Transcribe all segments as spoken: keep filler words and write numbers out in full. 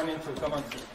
come in through, come on through.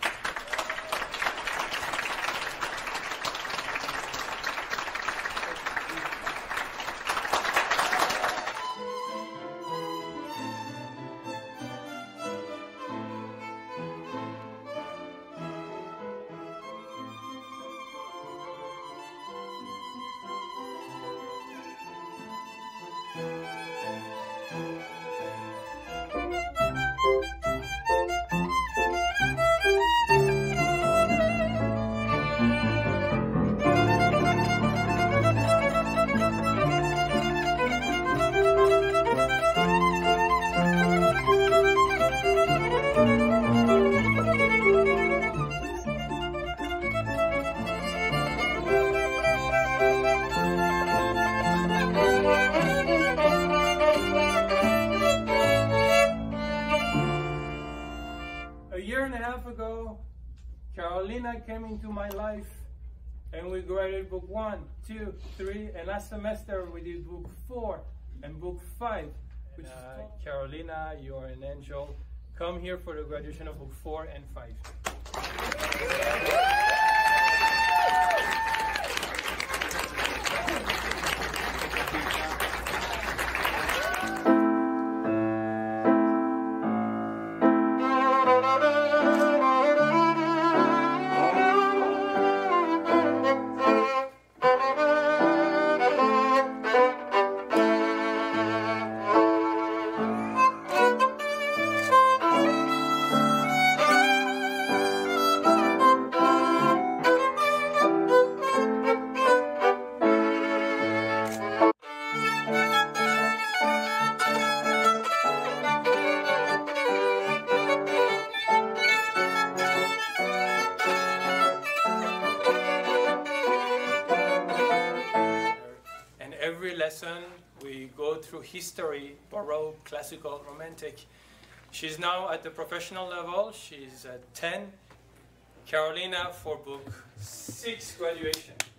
Ago, Karolina came into my life and we graded book one, two, three, and last semester we did book four and book five. Which uh, is Karolina, you are an angel. Come here for the graduation of book four and five. Every lesson we go through history, Baroque, classical, romantic. She's now at the professional level. She's at ten. Karolina for book six graduation.